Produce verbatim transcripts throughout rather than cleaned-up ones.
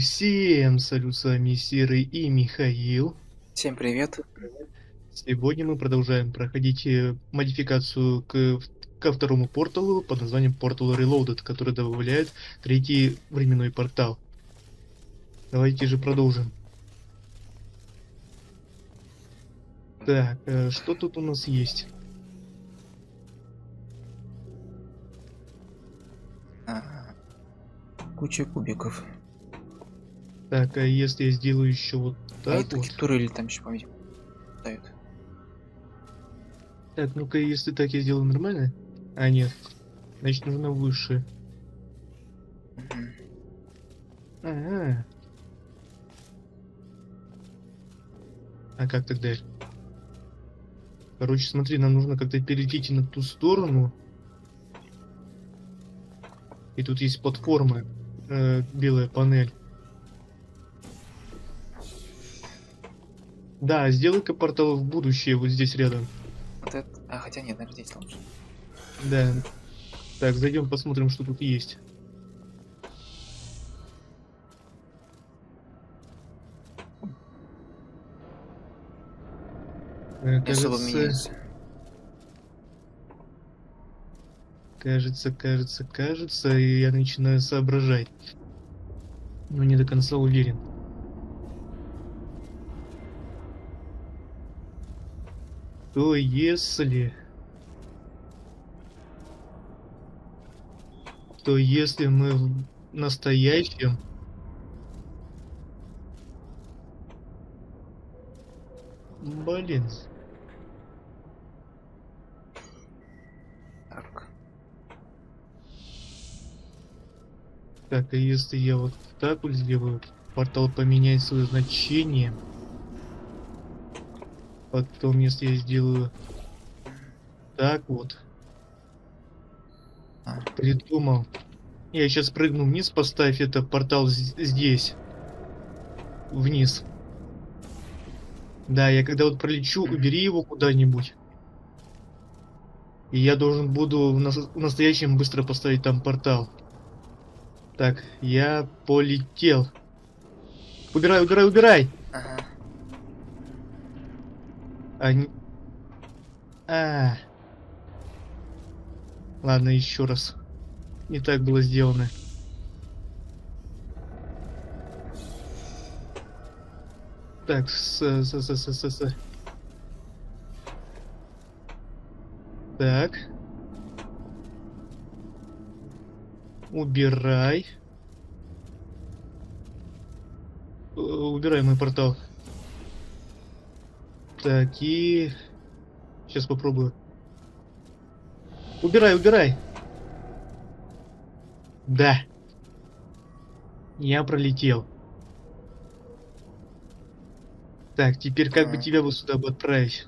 Всем салют, с вами Серый и Михаил. Всем привет. Сегодня мы продолжаем проходить э, модификацию к, ко второму порталу под названием Portal Reloaded, который добавляет третий временной портал. Давайте же продолжим. Так, э, что тут у нас есть? А, куча кубиков. Так, а если я сделаю еще вот А так это вот? турели там еще, по-видимому, дают. Так, ну-ка, если так я сделаю нормально? А, нет. Значит, нужно выше. Мгм. Ага. А как тогда? Короче, смотри, нам нужно как-то перейти на ту сторону. И тут есть платформа, э, белая панель. Да, сделай-ка портал в будущее вот здесь рядом. Вот это... А, хотя нет, наверное, здесь лучше. Да. Так, зайдем посмотрим, что тут есть. Э, Не особо кажется, меняется. кажется, кажется, кажется, и я начинаю соображать. Но не до конца уверен. То если... То если мы в настоящем... Блин. Так. Так, а если я вот так вот сделаю, портал поменяет свое значение. Потом, если я сделаю так вот, А, придумал. Я сейчас прыгну вниз, поставь это портал здесь. Вниз. Да, я когда вот пролечу, убери его куда-нибудь. И я должен буду в, нас в настоящем быстро поставить там портал. Так, я полетел. Убирай, убирай, убирай! ага. А, не... а. Ладно, еще раз. Не так было сделано. Так, с, с, с, с, с, с. Так. Убирай. Э, Убирай мой портал. Так, и... Сейчас попробую. Убирай, убирай. Да. Я пролетел. Так, теперь как бы А. тебя вот сюда бы отправить?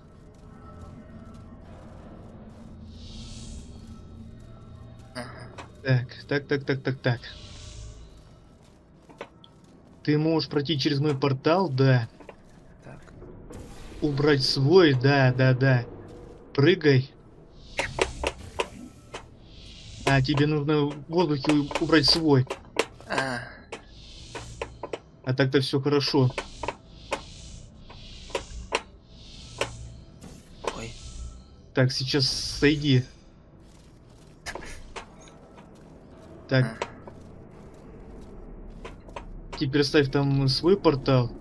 Ага. Так, так, так, так, так, так. Ты можешь пройти через мой портал, да. Так. Убрать свой, да, да, да. Прыгай. А, тебе нужно в воздухе убрать свой. А, А так-то все хорошо. ой. Так, сейчас сойди. Так, А. теперь ставь там свой портал.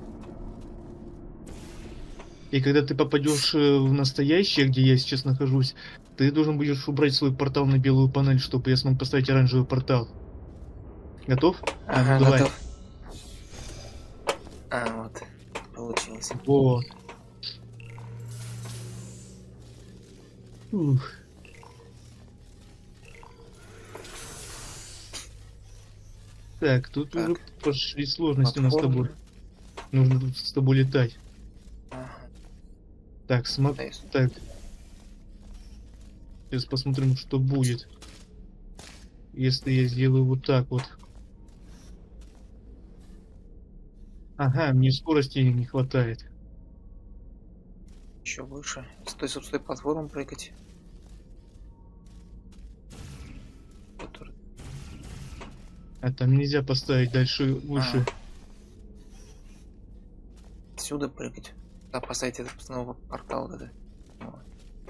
И когда ты попадешь в настоящее, где я сейчас нахожусь, ты должен будешь убрать свой портал на белую панель, чтобы я смог поставить оранжевый портал. Готов? А, Ага, ну давай. готов. А, вот. Получилось. Вот. Ух. Так, тут Так. уже пошли сложности у нас с Платформа. тобой. Нужно тут с тобой летать. Ага. Так, смотри. Да, если- Так. Сейчас посмотрим, что будет. Если я сделаю вот так вот. Ага, мне скорости не хватает. Еще выше. Стой, стой, стой, платформу прыгать. Который- А там нельзя поставить дальше, выше. отсюда прыгать. Да, поставить это снова портал. Вот это. Вот.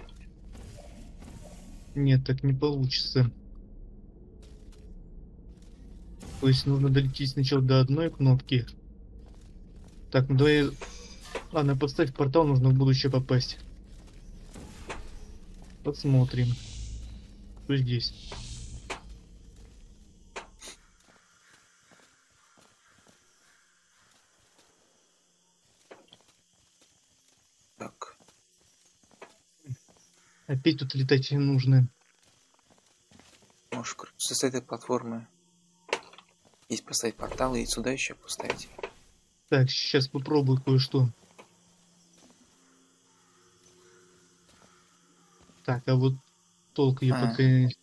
Нет, так не получится. То есть нужно долететь сначала до одной кнопки. Так, ну давай... Ладно, поставь портал, нужно в будущее попасть. Посмотрим. Что здесь? Так. Опять тут летать не нужно. Можешь с этой платформы здесь поставить портал и сюда еще поставить. Так, сейчас попробую кое-что. Так, а вот толк я А. пока...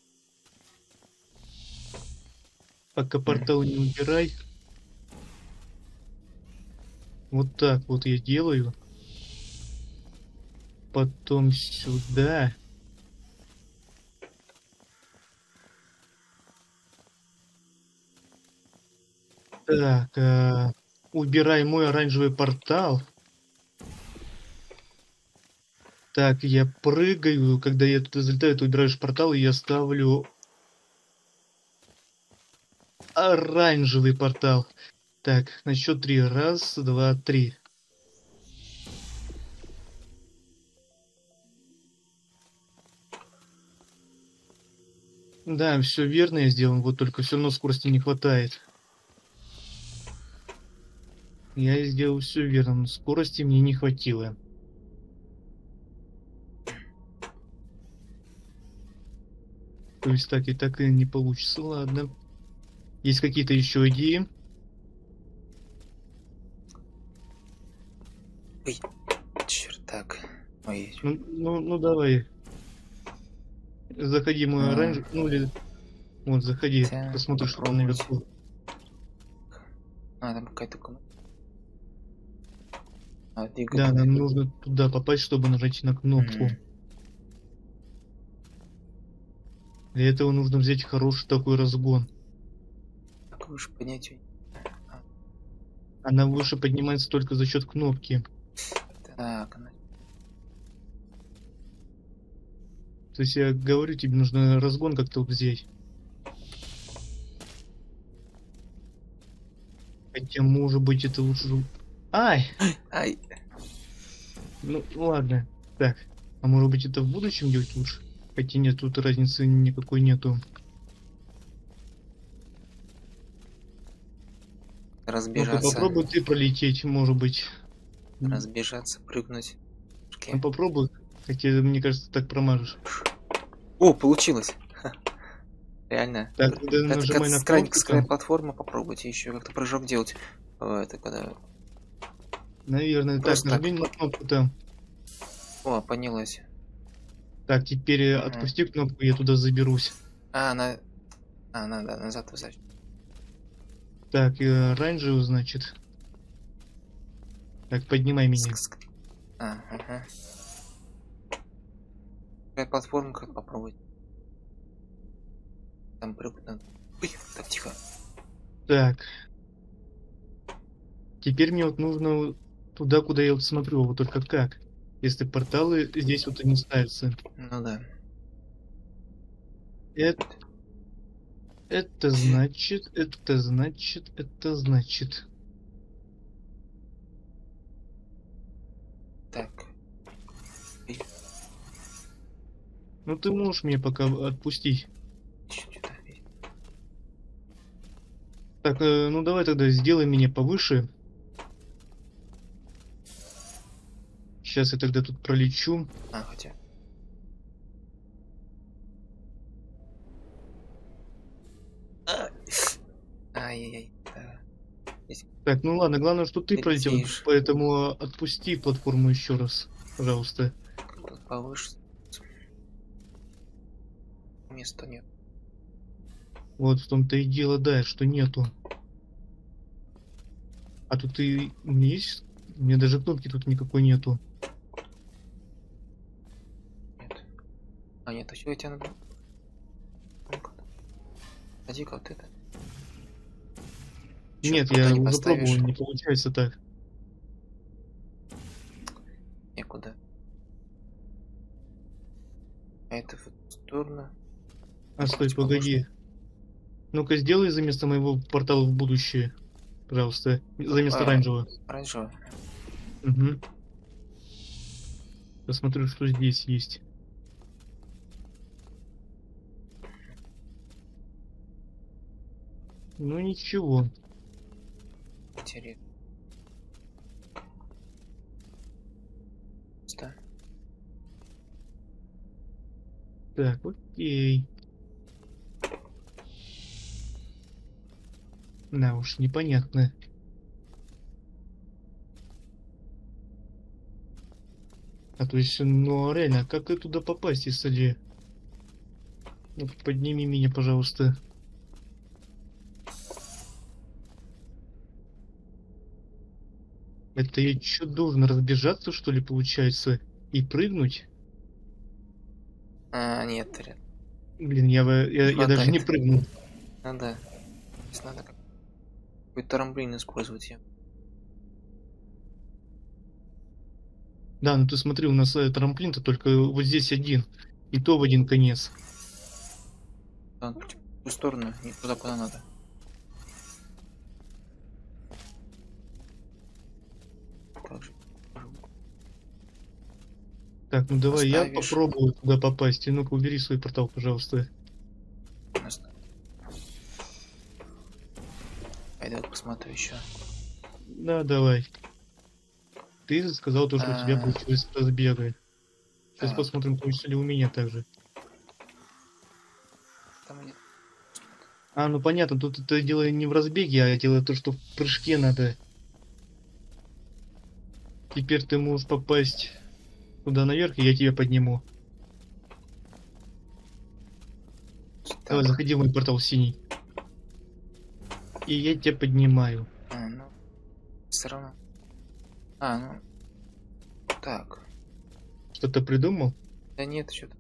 Пока портал не убирай. Вот так вот я делаю. Потом сюда. Так, а, убирай мой оранжевый портал. Так, я прыгаю. Когда я туда залетаю, ты убираешь портал, и я ставлю оранжевый портал. Так, на счет три. Раз, два, три. Да, все верно я сделал, вот только все равно скорости не хватает. Я сделал все верно, но скорости мне не хватило. То есть так и так и не получится, ладно. Есть какие-то еще идеи? Ой, черт, так. Ой. Ну, ну, ну давай. Заходи мой А. оранжевый, ну или... Вот, заходи, Так, посмотришь, что там попробовать. наверху. А, там какая-то кнопка. А, Да, нам нужно туда попасть, чтобы нажать на кнопку. Mm. Для этого нужно взять хороший такой разгон. Как выше поднять ее? Она выше поднимается только за счет кнопки. Так, она... То есть я говорю, тебе нужно разгон как-то вот взять. Хотя, может быть, это лучше... Ай! Ай! Ну, ладно. Так, а может быть, это в будущем делать лучше? Хотя нет, тут разницы никакой нету. Разбежаться. Ну-ка, попробуй ты пролететь, может быть. Разбежаться, прыгнуть. Ну, попробуй. Хотя, мне кажется, так промажешь. О, получилось! Ха. Реально. Так, когда Это нажимай как на с край, кнопку с края там. платформы попробуйте еще как-то прыжок делать. О, это когда... Наверное, Просто так, так. нажми на кнопку там. О, поднялась. Так, теперь Ага. отпусти кнопку, я туда заберусь. А, она... А, надо назад взять. Так, э, оранжевый, значит. Так, поднимай меня. Ск- ск- А, ага. Какая платформа, как попробовать? Там прыгнуть надо. Ой, так, тихо. Так. Теперь мне вот нужно туда, куда я вот смотрю, вот только как? Если порталы здесь вот и не ставятся. Ну да. Это... Это значит, это значит, это значит. Так. Ой, Ну ты можешь меня пока отпустить. что-то. Так, э, ну давай тогда сделай меня повыше. Сейчас я тогда тут пролечу. А, хотя. А. Ай-яй-яй. Да. Так, ну ладно, главное, что ты пролетел, Летишь. поэтому отпусти платформу еще раз, пожалуйста. Тут повыше. Места нет. Вот в том-то и дело, да, что нету. А тут и у меня есть, у меня даже кнопки тут никакой нету. Нет. А, нет, а что я тебя надо? Ну-ка. Пойди-ка вот это. Чё, Нет, пока я не уже поставишь? пробовал, не получается так. куда. А это в эту сторону. А, стой, Типа, погоди. Ну-ка, сделай за место моего портала в будущее. Пожалуйста. За место А, оранжевого. оранжевый. Угу. Посмотрю, что здесь есть. Ну ничего. Интересно. Да. Так, окей. Да уж, непонятно. А то есть, ну реально, а как и туда попасть, если... Ну, подними меня, пожалуйста. Это я что, должен разбежаться, что ли, получается? И прыгнуть? А, нет, ряд. Блин, я, бы- я, я даже не Хватает. прыгнул. Надо. Здесь надо как- какой-то трамплин использовать. Я. Да, ну ты смотри, у нас э, трамплин-то только вот здесь один. И то в один конец. А, в ту сторону, не туда, куда надо. Как же? Так, ну давай я Поставишь. попробую туда попасть. И ну-ка, убери свой портал, пожалуйста. Ясно. Пойду посмотрю еще. Да, давай. Ты сказал то, что у тебя А, получилось с разбега. Сейчас так, посмотрим, получится ли у меня так же. там нет. А, ну понятно, тут это дело не в разбеге, а дело то, что в прыжке надо. Теперь ты можешь попасть туда наверх, и я тебя подниму. Давай, Так, заходи в мой портал синий. И я тебя поднимаю. а, ну, все равно. А, ну, так. Что-то придумал? Да нет, что-то.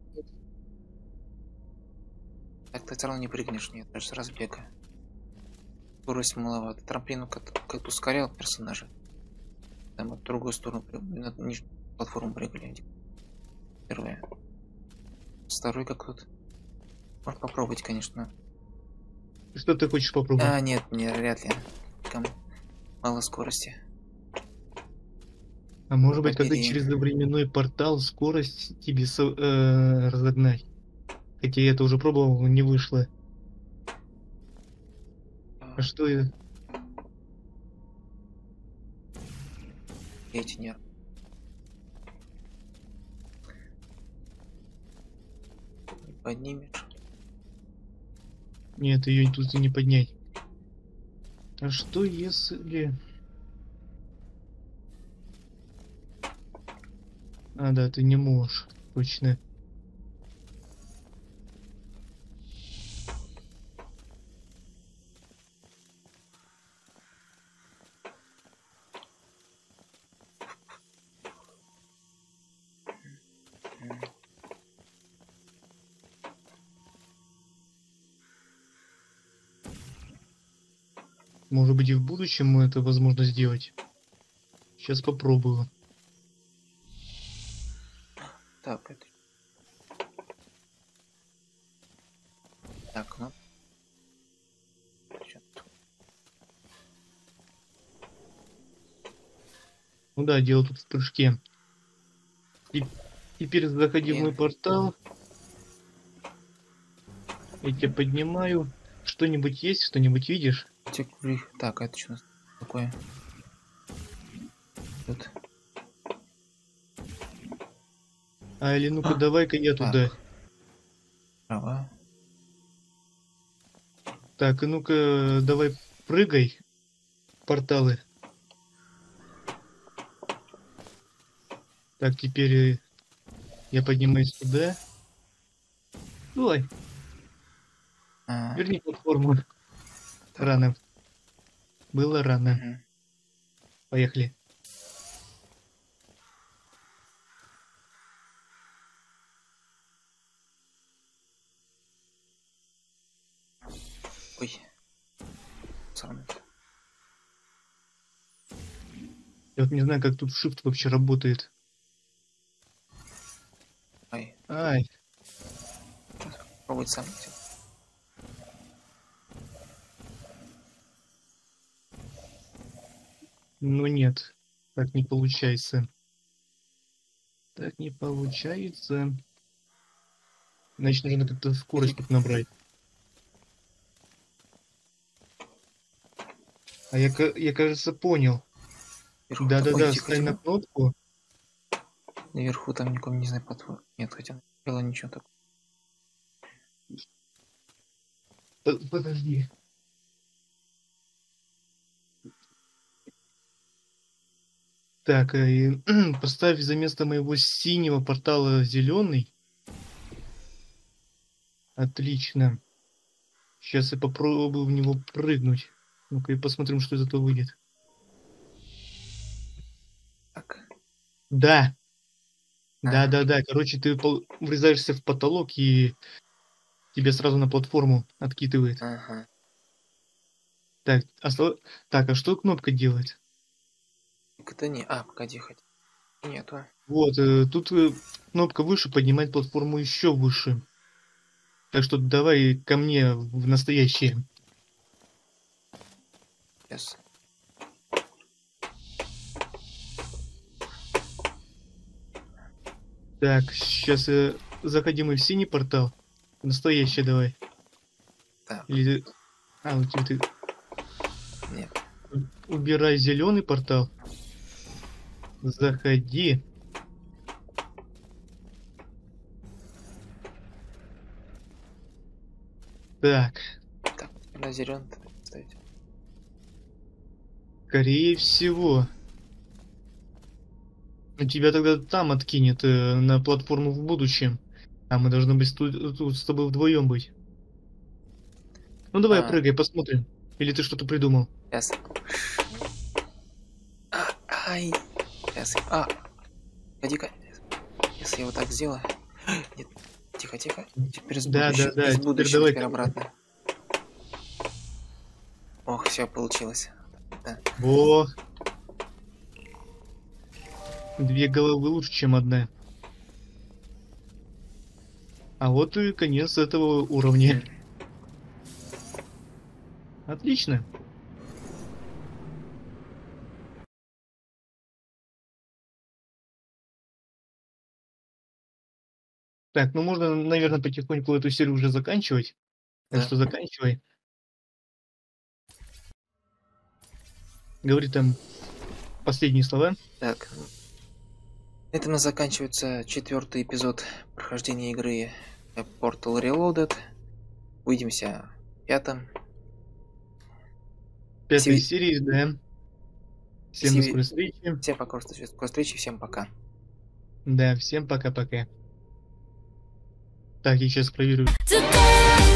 Так ты все равно не прыгнешь, нет, даже с разбега. Скорость маловато. Трамплину как-то как ускорял персонажа. Там в другую сторону прыгали, на нижнюю платформу прыгали. Первая. Второй как тут. Можно попробовать, конечно. Что ты хочешь попробовать? А, нет, не, вряд ли. Там мало скорости. А может быть, когда Побери. через временной портал скорость тебе со- э, разогнать? Хотя я это уже пробовал, но не вышло. А что я... Эти нервы. Не поднимешь. Нет, ее тут и не поднять. А что если... А, да, ты не можешь. Точно. Может быть, и в будущем это возможно сделать. Сейчас попробую. Так, это... Так, ну... Чё тут? Ну да, дело тут в прыжке. И теперь заходи в мой Блин. портал. Я тебя поднимаю. Что-нибудь есть? Что-нибудь видишь? Тек- Так, это что у нас такое? Тут. А, или ну-ка А, давай-ка я туда. Так. Трава. Так, и ну-ка давай прыгай. Порталы. Так, теперь э, я поднимаюсь туда. Ой, А, верни платформу. так. Рано. Было рано. Мгм. Поехали. Ой. Сраный. Я вот не знаю, как тут shift вообще работает. Ай, Пробуй сам. ну нет. Так не получается. Так не получается. Значит, нужно как-то скорость тут набрать. А я, ка- я кажется, понял. Вверху Да-да-да, Ой, тихо, ставь на тихо. кнопку. Наверху там никому не знаю платформ. Нет, хотя было ничего такого. П- Подожди. Так, э, и, поставь за место моего синего портала зеленый. Отлично. Сейчас я попробую в него прыгнуть. Ну-ка и посмотрим, что из этого выйдет. Так. Да, Ага. да-да-да. Короче, ты пол- врезаешься в потолок и тебя сразу на платформу откидывает. Ага. Так, остав- так, а что кнопка делает? Это не... А, погоди, хоть. Нету. Вот, э, тут э, кнопка выше поднимает платформу еще выше. Так что давай ко мне в настоящее. Сейчас. Так, сейчас э, заходим мы в синий портал. Настоящее давай. Так. Или ты... А, у тебя ты... Нет. Убирай зеленый портал. Заходи. Так, Так, на зеленый ставить. скорее всего. Ну, тебя тогда там откинет э, на платформу в будущем. А мы должны быть тут, тут с тобой вдвоем быть. Ну давай, А. прыгай, посмотрим. Или ты что-то придумал? Сейчас. А, ай. Сейчас. А. Погоди-ка. Если я вот так сделаю. Нет. Тихо, тихо. Теперь с Да, будущего. да, да. Из Теперь будущего давай теперь ко мне. обратно. Ох, все получилось. Да. Во. Две головы лучше, чем одна. А вот и конец этого уровня. Отлично. Так, ну можно, наверное, потихоньку эту серию уже заканчивать. Так Да. что заканчивай. Говори там последние слова. Так. На этом у нас заканчивается четвертый эпизод прохождения игры Portal Reloaded. Увидимся в пятом. Пятой Все- серии, да. Всем все- до скорой встречи. Всем пока, до скорой встречи, всем пока. Да, всем пока-пока. Так, я сейчас проверю. Today